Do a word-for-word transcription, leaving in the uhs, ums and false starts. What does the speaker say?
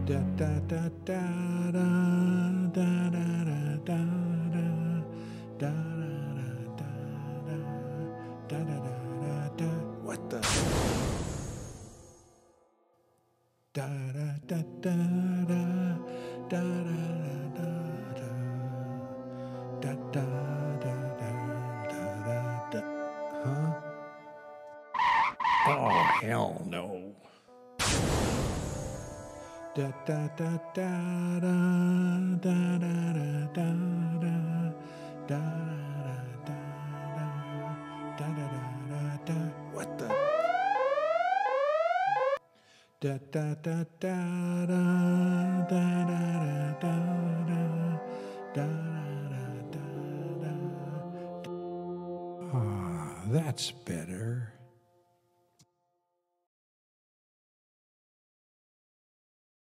Da da da da da da da da da da da da da da. What the? Da da da da da da da da da da da da da. Huh? Oh, hell no. Da da da da da da da da da da da da da da. What the? Da da da da da da da da da da da. Ah, that's better.